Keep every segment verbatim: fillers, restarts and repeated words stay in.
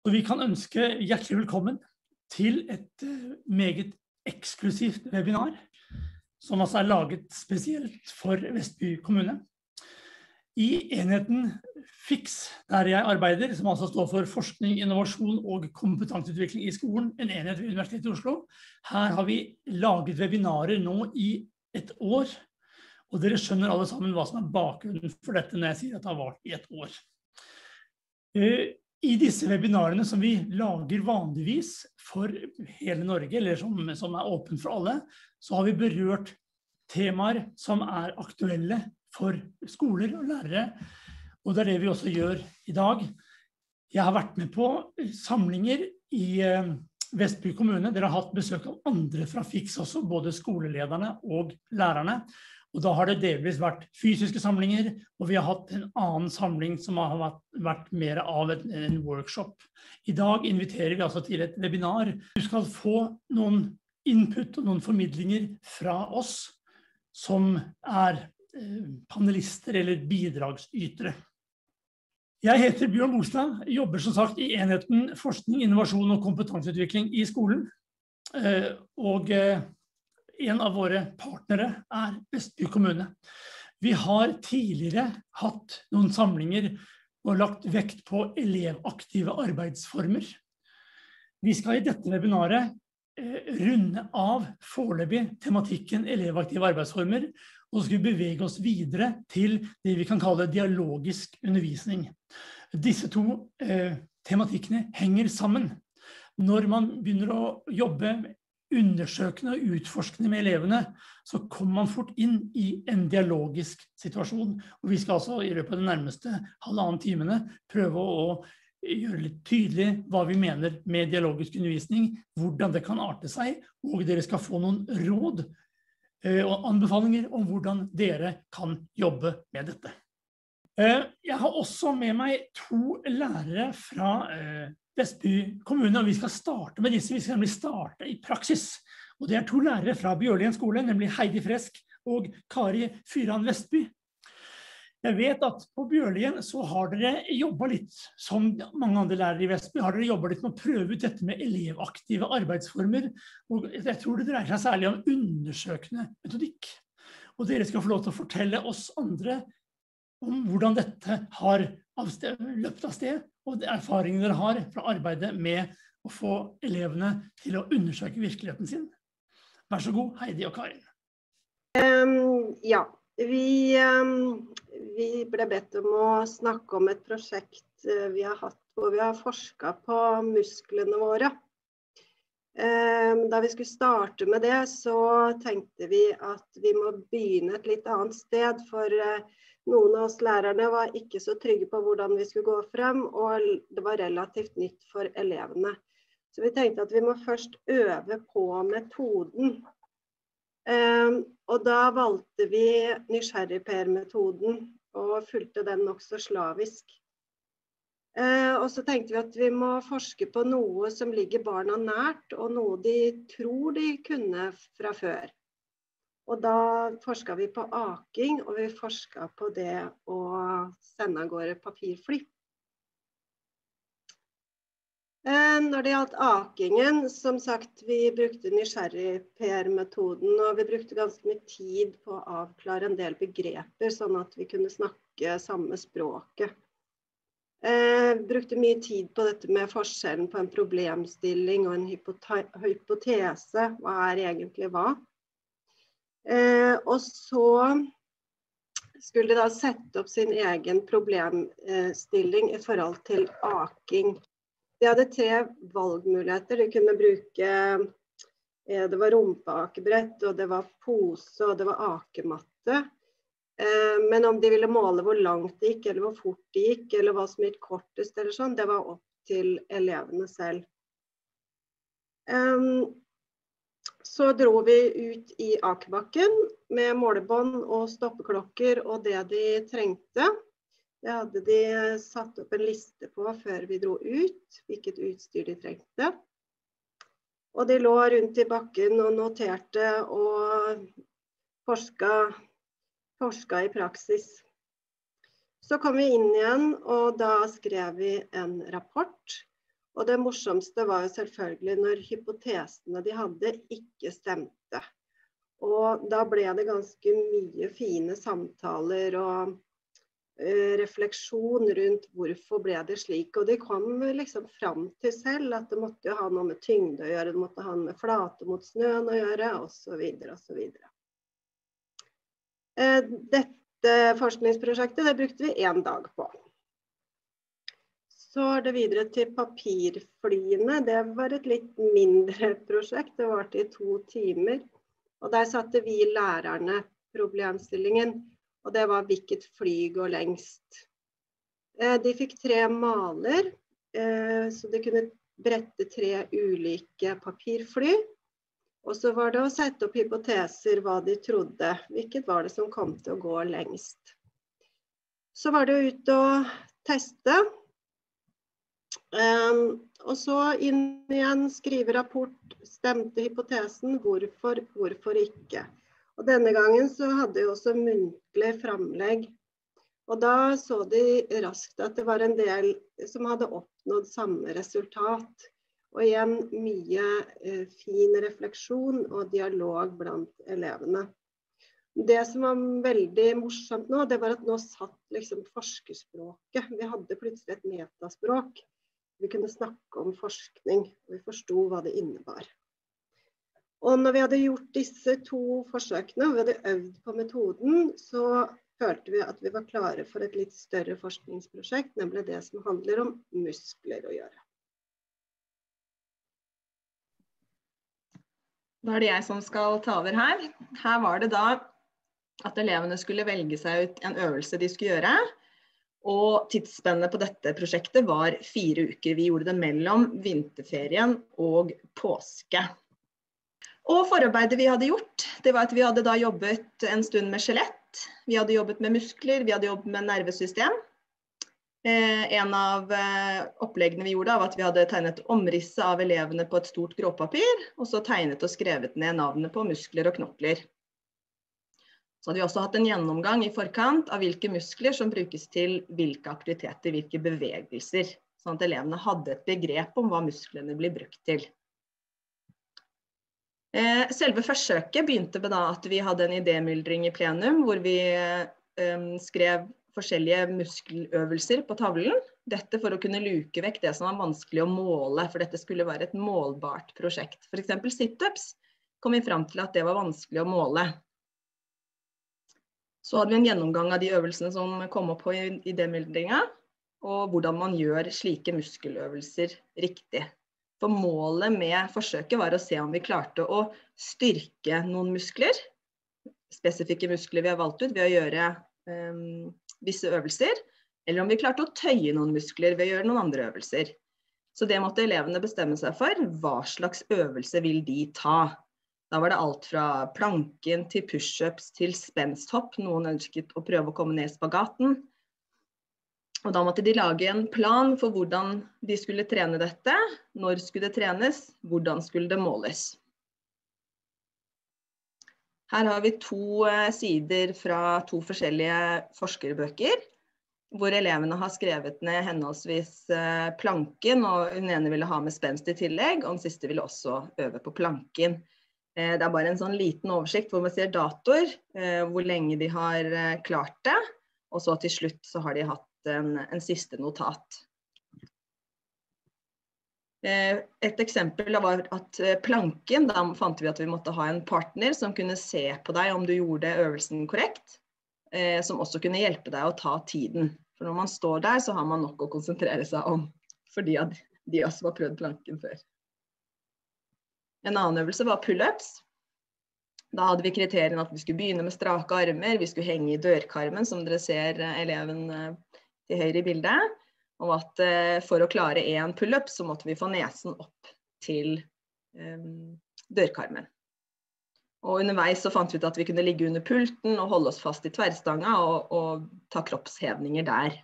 Og vi kan ønske hjertelig velkommen til et meget eksklusivt webinar, som altså er laget spesielt for Vestby kommune. I enheten FIX, der jeg arbeider, som altså står for forskning, innovasjon og kompetanseutvikling i skolen, en enhet ved Universitetet i Oslo. Her har vi laget webinarer nå i et år, og dere skjønner alle sammen hva som er bakgrunnen for dette når jeg sier at det har vart i et år. I disse webinarene som vi lager vanligvis for hele Norge, eller som, som er åpent for alle, så har vi berørt temaer som er aktuelle for skoler og lærere, og det er det vi også gjør i dag. Jeg har vært med på samlinger i Vestby kommune. Dere har hatt besøk av andre fra FIX også, både skolelederne og lærerne. Og da har det delvis vært fysiske samlinger, og vi har hatt en annen samling som har vært, vært mer av en, en workshop. I dag inviterer vi altså til et webinar. Du skal få noen input og noen formidlinger fra oss som er eh, panelister eller bidragsytere. Jeg heter Bjørn Bolstad, jobber som sagt i enheten forskning, innovasjon og kompetanseutvikling i skolen. Eh, og eh, En av våre partnere er Vestby kommune. Vi har tidligere hatt noen samlinger og lagt vekt på elevaktive arbeidsformer. Vi skal i dette webinaret eh, runde av foreløpig tematikken elevaktive arbeidsformer, og så skal vi bevege oss videre til det vi kan kalle dialogisk undervisning. Disse to eh, tematikkene henger sammen. Når man begynner å jobbe med undersøkende og utforskende med elevene, så kommer man fort inn i en dialogisk situasjon. Og vi skal altså i løpet av de nærmeste halvannen timene prøve å gjøre litt tydelig hva vi mener med dialogisk undervisning, hvordan det kan arte seg, og dere skal få noen råd og anbefalinger om hvordan dere kan jobbe med dette. Jeg har også med meg to lærere fra Vestby kommune, og vi skal starte med disse. Vi skal nemlig starte i praksis. Og det er to lærere fra Bjørlien skole, nemlig Heidi Fresk og Kari Fyran Vestby. Jeg vet at på Bjørlien så har dere jobbet litt, som mange andre lærere i Vestby, har dere jobbet litt med å prøve ut dette med elevaktive arbeidsformer, og jeg tror det dreier seg særlig om undersøkende metodikk. Og dere skal få lov til å fortelle oss andre om hvordan dette har avsted, løpt av sted, og de erfaringene dere har fra arbeidet med å få elevene til å undersøke virkeligheten sin. Vær så god, Heidi og Karin. Um, ja, vi, um, vi ble bedt om å snakke om et prosjekt uh, vi har hatt, hvor vi har forsket på musklene våre. Um, da vi skulle starte med det, så tenkte vi at vi må begynne et litt annet sted, for uh, noen av oss lærerne var ikke så trygge på hvordan vi skulle gå frem, og det var relativt nytt for elevene. Så vi tenkte at vi må først øve på metoden. Um, og da valgte vi nysgjerrig-Per-metoden, og fulgte den nok så slavisk. Uh, og så tenkte vi at vi må forske på noe som ligger barna nært, og noe de tror de kunne fra før. Og da forsket vi på aking, og vi forsket på det å sende av gårde papirfly. Når det gjaldt akingen, som sagt, vi brukte nysgjerrig-Per-metoden, og vi brukte ganske mye tid på å avklare en del begreper, sånn at vi kunne snakke samme språket. Vi brukte mye tid på dette med forskjellen på en problemstilling og en hypotese. Hva er egentlig hva? Eh, og så skulle de da sette opp sin egen problemstilling i forhold til aking. De hadde tre valgmuligheter. De kunne bruke, eh, det var rumpeakebrett, og det var pose, og det var akematte. Eh, men om de ville måle hvor langt det gikk, eller hvor fort det gikk, eller hva som gikk kortest, eller sånn, det var opp til elevene selv. Eh, Så dro vi ut i akebakken med målebånd og stoppeklokker og det de trengte. Det hadde de satt opp en liste på før vi dro ut, hvilket utstyr de trengte. Og de lå rundt i bakken og noterte og forsket, forsket i praksis. Så kom vi inn igjen, og da skrev vi en rapport. Og det morsomste var jo selvfølgelig når hypotesene de hadde ikke stemte. Og da ble det ganske mye fine samtaler og uh, refleksjon rundt hvorfor ble det slik. Og de kom liksom fram til selv at det måtte jo ha noe med tyngde å gjøre, det måtte ha noe med flate mot snøen å gjøre, og så videre, og så videre. Uh, dette forskningsprosjektet, det brukte vi en dag på. Så er det videre til papirflyene. Det var et litt mindre prosjekt. Det varte i to timer. Og der satte vi lærerne problemstillingen. Og det var hvilket fly går lengst. De fikk tre maler, så de kunne brette tre ulike papirfly. Og så var det å sette opp hypoteser hva de trodde. Hvilket var det som kom til å gå lengst. Så var det å ut og teste. Um, og så inn igjen skrive rapport, stemte hypotesen, hvorfor, hvorfor ikke. Og denne gangen så hadde jeg også muntlig framlegg. Og da så de raskt at det var en del som hadde oppnådd samme resultat. Og igjen mye uh, fin refleksjon og dialog blant elevene. Det som var veldig morsomt nå, det var at nå satt liksom forskerspråket. Vi hadde plutselig et metaspråk. Vi kunne snakke om forskning, og vi forstod hva det innebar. Og når vi hadde gjort disse to forsøkene, og vi hadde øvd på metoden, så følte vi at vi var klare for et litt større forskningsprosjekt, nemlig det som handler om muskler å gjøre. Da er det jeg som skal ta over her. Her var det da at elevene skulle velge seg ut en øvelse de skulle gjøre, og tidsspennet på dette prosjektet var fire uker. Vi gjorde det mellom vinterferien og påske. Og forarbeidet vi hadde gjort, det var at vi hadde da jobbet en stund med skjelett. Vi hadde jobbet med muskler, vi hadde jobbet med nervesystem. Eh, en av eh, oppleggene vi gjorde var at vi hadde tegnet omrisset av elevene på et stort gråpapir, og så tegnet og skrevet ned navnene på muskler og knokler. Så hadde vi også hatt en gjennomgang i forkant av hvilke muskler som brukes til hvilke aktiviteter, hvilke bevegelser, sånn at elevene hadde et begrep om hva musklene blir brukt til. Selve forsøket begynte med da at vi hadde en idémyldring i plenum, hvor vi skrev forskjellige muskeløvelser på tavlen. Dette for å kunne luke vekk det som var vanskelig å måle, for dette skulle være et målbart prosjekt. For eksempel sit-ups kom vi fram til at det var vanskelig å måle. Så hadde vi en gjennomgang av de øvelsene som kom opp på idémyldringen, og hvordan man gjør slike muskeløvelser riktig. For målet med forsøket var å se om vi klarte å styrke noen muskler, spesifikke muskler vi har valgt ut ved å gjøre um, visse øvelser, eller om vi klarte å tøye noen muskler ved å gjøre noen andre øvelser. Så det måtte elevene bestemme seg for, hva slags øvelse vil de ta. Da var det alt fra planken til push-ups til spensthopp. Noen ønsket å prøve å komme ned i spagaten. Og da måtte de lage en plan for hvordan de skulle trene dette, når skulle det trenes, hvordan skulle det måles. Her har vi to sider fra to forskjellige forskerbøker, hvor elevene har skrevet ned henholdsvis planken, og hun ene ville ha med spenst i tillegg, og den siste ville også øve på planken. Det er bare en sånn liten oversikt hvor man ser datoer, hvor lenge de har klart det, og så til slutt så har de hatt en, en siste notat. Et eksempel var at planken, da fant vi at vi måtte ha en partner som kunne se på deg om du gjorde øvelsen korrekt, som også kunne hjelpe deg å ta tiden. For når man står der så har man nok å konsentrere seg om, fordi at de også har prøvd planken før. En annen øvelse var pull-ups. Da hadde vi kriteriene at vi skulle begynne med strake armer, vi skulle henge i dørkarmen, som dere ser eleven til høyre i bildet, og at for å klare en pull-up så måtte vi få nesen opp til um, dørkarmen. Og underveis så fant vi ut at vi kunne ligge under pulten og holde oss fast i tverrstanga og, og ta kroppshevninger der.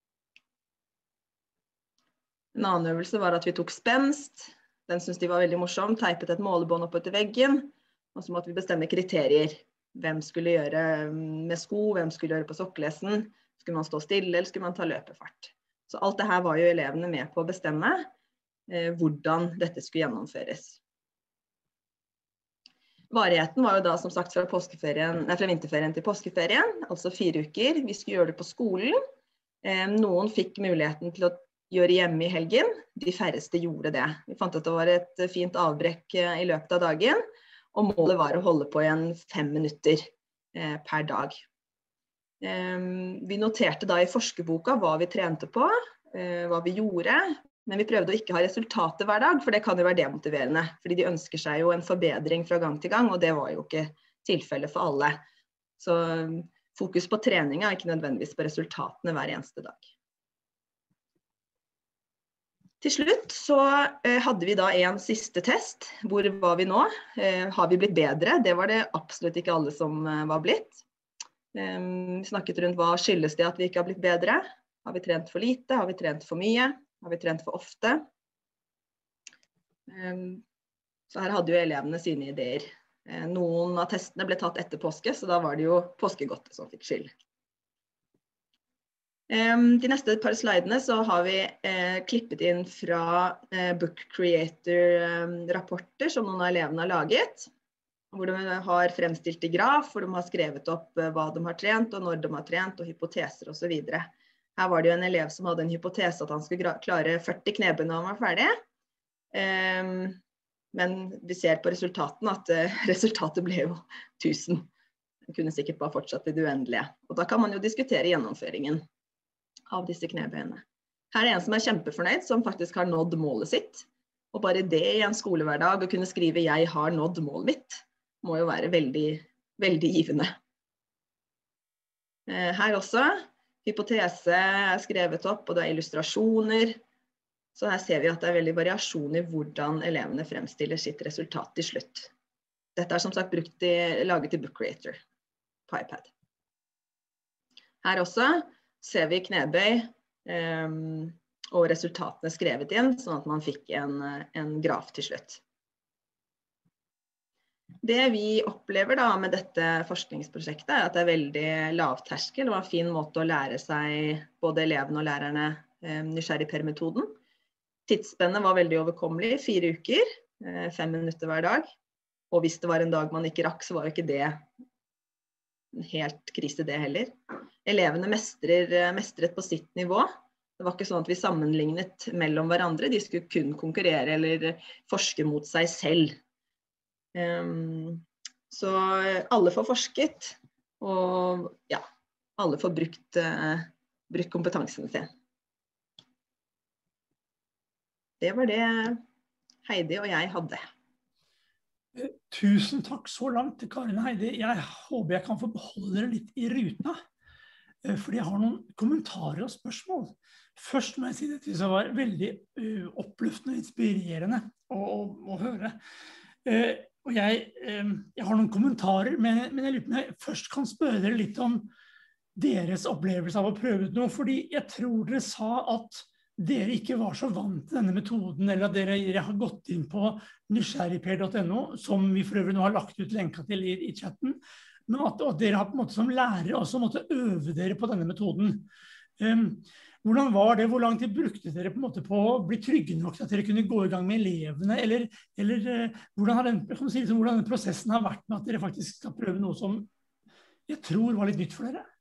En annen øvelse var at vi tok spenst. Den syntes de var veldig morsom, teipet et målebånd opp etter veggen, og så måtte vi bestemme kriterier. Hvem skulle gjøre med sko, hvem skulle gjøre på sokkelesen, skulle man stå stille eller skulle man ta løpefart. Så alt det her var jo elevene med på å bestemme, eh, hvordan dette skulle gjennomføres. Varigheten var jo da som sagt fra, påskeferien, nei, fra vinterferien til påskeferien, altså fire uker. Vi skulle gjøre det på skolen. Eh, noen fikk muligheten til å gjøre hjemme i helgen, de færreste gjorde det. Vi fant at det var et fint avbrekk i løpet av dagen, og målet var å holde på igjen fem minutter eh, per dag. Eh, vi noterte da i forskerboka hva vi trente på, eh, hva vi gjorde, men vi prøvde å ikke ha resultater hver dag, for det kan jo være demotiverende, fordi de ønsker seg jo en forbedring fra gang til gang, og det var jo ikke tilfellet for alle. Så fokus på trening er ikke nødvendigvis på resultatene hver eneste dag. Til slutt så eh, hadde vi da en siste test. Hvor var vi nå? Eh, har vi blitt bedre? Det var det absolutt ikke alle som eh, var blitt. Eh, vi snakket rundt hva skyldes det at vi ikke har blitt bedre. Har vi trent for lite? Har vi trent for mye? Har vi trent for ofte? Eh, så her hadde jo elevene sine ideer. Eh, noen av testene ble tatt etter påske, så da var det jo påskegodtet som fikk skyld. De neste par slidene så har vi eh, klippet inn fra eh, Book Creator-rapporter som noen av elevene har laget, hvor de har fremstilt i graf, hvor de har skrevet opp eh, hva de har trent, og når de har trent, og hypoteser og så videre. Her var det jo en elev som hadde en hypotese at han skulle klare førti knebøy når han var ferdig, eh, men vi ser på resultatene at eh, resultatet ble jo tusen. Han kunne sikkert bare fortsatt i det uendelige, og da kan man jo diskutere gjennomføringen av disse knebøyene. Her er en som er kjempefornøyd, som faktisk har nådd målet sitt. Og bare det i en skolehverdag å kunne skrive «Jeg har nådd målet mitt» må jo være veldig, veldig givende. Her også, hypotese er skrevet opp, og det er illustrasjoner. Så her ser vi at det er veldig variasjon i hvordan elevene fremstiller sitt resultat til slutt. Dette er som sagt brukt i, laget i Book Creator på iPad. Her også ser vi knebøy um, og resultatene skrevet inn, sånn at man fikk en, en graf til slutt. Det vi opplever da med dette forskningsprosjektet er at det er veldig lavterskel og en fin måte å lære seg, både elevene og lærerne, um, nysgjerrig per-metoden. Tidsspennet var veldig overkommelig, fire uker, uh, fem minutter hver dag. Og hvis det var en dag man ikke rakk, så var jo ikke det helt krise det heller. Elevene mestrer, mestret på sitt nivå. Det var ikke sånn at vi sammenlignet mellom hverandre. De skulle kun konkurrere eller forske mot seg selv. Um, så alle får forsket, og ja, alle får brukt, uh, brukt kompetansen sin. Det var det Heidi og jeg hadde. Tusen takk så langt til Karin og Heidi. Jeg håper jeg kan få beholde dere litt i ruta, fordi jeg har noen kommentarer og spørsmål. Først må jeg si at det var veldig uh, oppløftende og inspirerende å, å, å høre. Uh, og jeg, uh, jeg har noen kommentarer, men, men jeg lurer på om jeg først kan spørre dere litt om deres opplevelse av å prøve ut noe, fordi jeg tror dere sa at dere ikke var så vant til denne metoden, eller at dere, dere har gått inn på nysgjerrigper punktum no, som vi for øvrig nå har lagt ut lenka til i, i chatten, men at, at dere har på en måte som lærere også måtte øve dere på denne metoden. Um, hvordan var det? Hvor lang tid brukte dere på en måte på å bli trygge nok til at dere kunne gå i gang med elevene, eller, eller uh, hvordan, har den, kan man si, liksom, hvordan den prosessen har vært med at dere faktisk skal prøve noe som jeg tror var litt nytt for dere?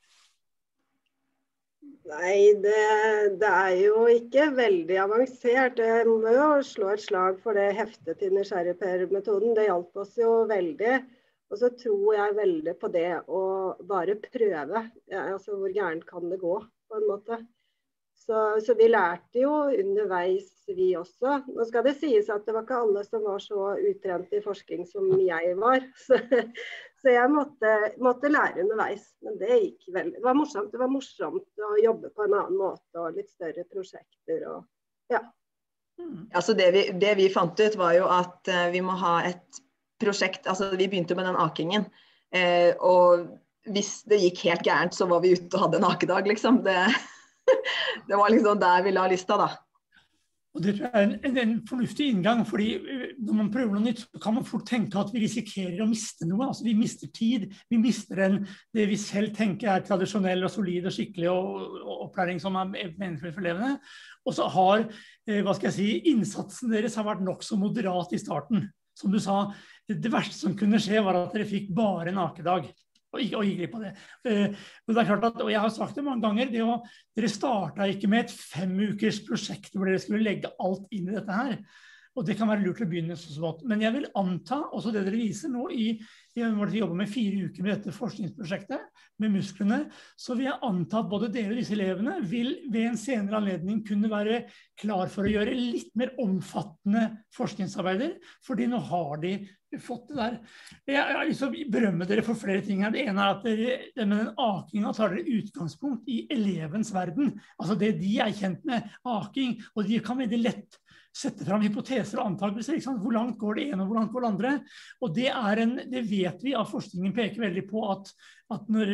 Nei, det, det er jo ikke veldig avansert. Jeg må jo slå et slag for det heftet til nysgjerrigper-metoden. Det hjalp oss jo veldig. Og så tror jeg veldig på det å bare prøve. Ja, altså, hvor gærent kan det gå, på en måte. Så, så vi lærte jo underveis, vi også. Nå skal det sies at det var ikke alle som var så utrent i forskning som jeg var. Så, så jeg måtte, måtte lære underveis. Men det gikk veldig. Det var morsomt. Det var morsomt å jobbe på en annen måte og litt større prosjekter. Og, ja. Mm. Altså det, vi, det vi fant ut var jo at uh, vi må ha et prosjekt. Altså vi begynte med den akingen. Uh, og hvis det gikk helt gærent, så var vi ute og hadde en akedag, liksom. Det... Det var liksom der vi la lista, da. Og det tror jeg er en, en, en fornuftig inngang, fordi når man prøver noe nytt, så kan man fort tenke at vi risikerer å miste noe. Altså vi mister tid, vi mister en, det vi selv tenker er tradisjonell og solid og skikkelig og, og opplæring som er meningsfull for elevene. Og så har, eh, hva skal jeg si, innsatsen deres har vært nok så moderat i starten. Som du sa, det verste som kunne skje var at dere fikk bare en akedag. Og ikke, og ikke glipp av det. Uh, og det er klart at, og jeg har sagt det mange ganger, det å, dere startet ikke med et fem ukers prosjekt hvor dere skulle legge alt inn i dette her. Og det kan være lurt til å begynne så smått. Men jeg vil anta, også det dere viser nå, i, i hvor dere jobber med fire uker med dette forskningsprosjektet, med musklene, så vil jeg anta at både dere og disse elevene vil ved en senere anledning kunne være klar for å gjøre litt mer omfattende forskningsarbeider, fordi nå har de fått det der. Jeg har lyst til å berømme dere for flere ting her. Det ene er at dere med den akingen tar dere utgangspunkt i elevens verden. Altså det de er kjent med, aking, og de kan veldig lett sette fram hypoteser og antakelser, ikke sant? Hvor langt går det ene og hvor langt går det andre? Og det, er en, det vet vi at forskningen peker veldig på at, at når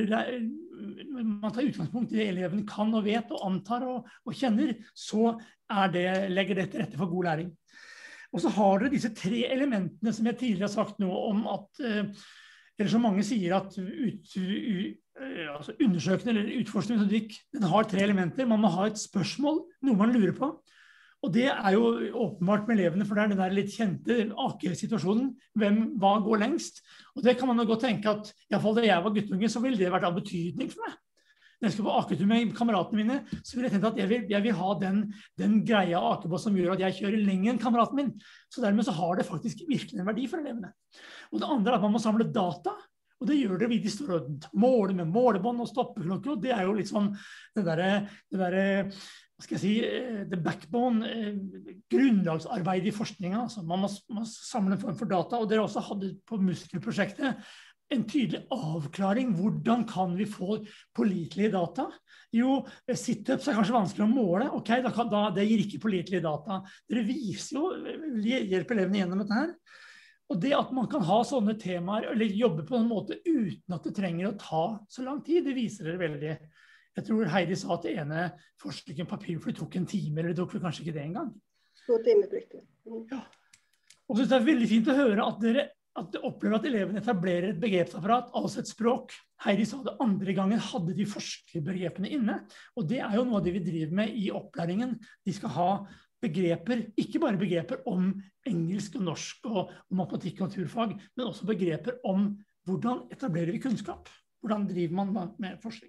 man tar utgangspunkt i det eleven kan og vet og antar og, og kjenner, så er det, legger det til rette for god læring. Og så har dere disse tre elementene som jeg tidligere har sagt noe om at, eller som mange sier at ut, ut, altså undersøkende eller utforskende metodikk, den har tre elementer. Man må ha et spørsmål, noe man lurer på. Og det er jo åpenbart med elevene, for det er den der litt kjente akesituasjonen. Hvem, hva går lengst? Og det kan man jo godt tenke at, i hvert fall da jeg var guttunge, så ville det vært av betydning for meg. Når jeg skulle på aketur med kameratene mine, så ville jeg tenkt at jeg vil, jeg vil ha den, den greia akebå som gjør at jeg kjører lenger enn kameraten min. Så dermed så har det faktisk virkelig en verdi for elevene. Og det andre er at man må samle data, og det gjør det vi de står og måler med målebånd og stoppeklokke, og det er jo litt sånn det der, det der hva skal jeg si, the backbone, grunnlagsarbeid i forskningen. Altså man må, må samle en form for data, og dere også hadde på muskelprosjektet en tydelig avklaring. Hvordan kan vi få pålitelige data? Jo, sit-ups er kanskje vanskelig å måle. Ok, da kan, da, det gir ikke pålitelige data. Dere viser jo, hjelper elevene gjennom dette her. Og det at man kan ha sånne temaer, eller jobbe på en måte uten at det trenger å ta så lang tid, det viser dere veldig. Jeg tror Heidi sa at det ene forsøket en papir, for det tok en time, eller det tok kanskje ikke det engang. To timer brukte. Mm. Ja. Og så er det veldig fint å høre at dere, at dere opplever at elevene etablerer et begrepsapparat, altså et språk. Heidi sa det andre gangen hadde de forskerbegrepene inne, og det er jo noe av det vi driver med i opplæringen. De skal ha begreper, ikke bare begreper om engelsk og norsk og, og matematikk og naturfag, men også begreper om hvordan etablerer vi kunnskap, hvordan driver man med forskning.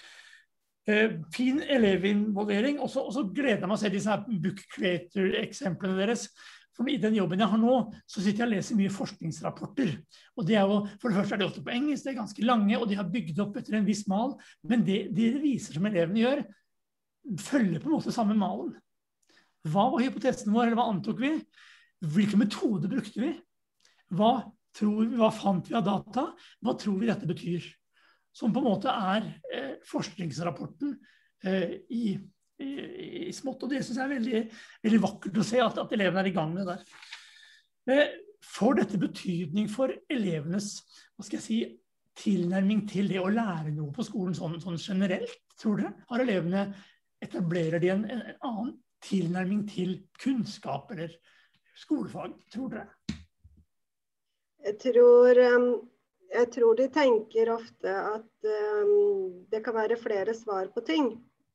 Uh, fin elevinvolvering, og så, og så gleder jeg meg å se disse her book creator-eksemplene deres. For i den jobben jeg har nå, så sitter jeg og leser mye forskningsrapporter. Og det er jo, for det første er det ofte på engelsk, det er ganske lange, og de har bygd opp etter en viss mal. Men det de viser som elevene gjør, følger på en måte samme malen. Hva var hypotesen vår, eller hva antok vi? Hvilke metoder brukte vi? Hva tror vi, hva fant vi av data? Hva tror vi dette betyr? Som på en måte er eh, forskningsrapporten eh, i, i, i smått. Og det synes jeg er veldig, veldig vakkert å se at, at elevene er i gang med det der. Eh, får dette betydning for elevenes, hva skal jeg si, tilnærming til det å lære noe på skolen sånn, sånn generelt, tror dere? Har elevene, etablerer de en, en annen tilnærming til kunnskap eller skolefag, tror dere? Jeg tror... Um Jeg tror de tenker ofte at um, det kan være flere svar på ting.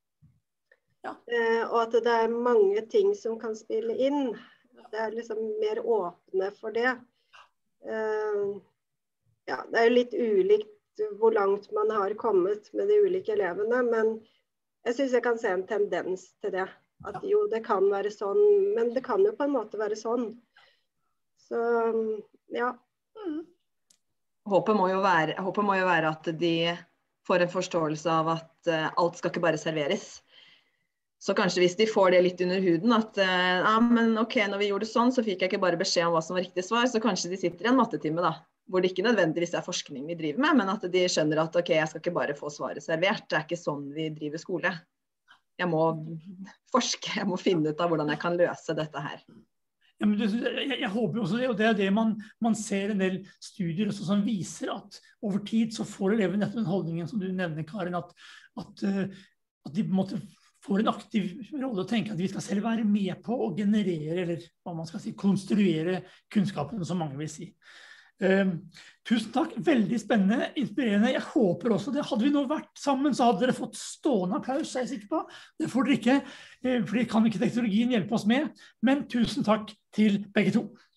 Ja. Uh, og at det er mange ting som kan spille inn. Det er liksom mer åpne for det. Uh, ja, det er jo litt ulikt hvor langt man har kommet med de ulike elevene, men jeg synes jeg kan se en tendens til det. At jo, det kan være sånn, men det kan jo på en måte være sånn. Så, ja. Mm. Håpet må, jo være, håpet må jo være at de får en forståelse av at uh, alt skal ikke bare serveres. Så kanskje hvis de får det litt under huden, at uh, ja, men ok, når vi gjorde det sånn, så fikk jeg ikke bare beskjed om hva som var riktig svar, så kanskje de sitter i en mattetime da, hvor det ikke nødvendigvis er forskning vi driver med, men at de skjønner at ok, jeg skal ikke bare få svaret servert, det er ikke sånn vi driver skole. Jeg må forske, jeg må finne ut av hvordan jeg kan løse dette her. Ja, men det, jeg, jeg håper også det, og det er det man, man ser en del studier også, som viser at over tid så får eleven nettopp den holdningen som du nevner, Karin, at, at, at de måtte får en aktiv rolle og tenker at vi skal selv være med på å generere, eller hva man skal si, konstruere kunnskapen, som mange vil si. Um, tusen takk, veldig spennende, inspirerende. Jeg håper også det. Hadde vi nå vært sammen, så hadde dere fått stående applaus, er jeg sikker på. Det får dere ikke, for det kan ikke teknologien hjelpe oss med. Men tusen takk til begge to.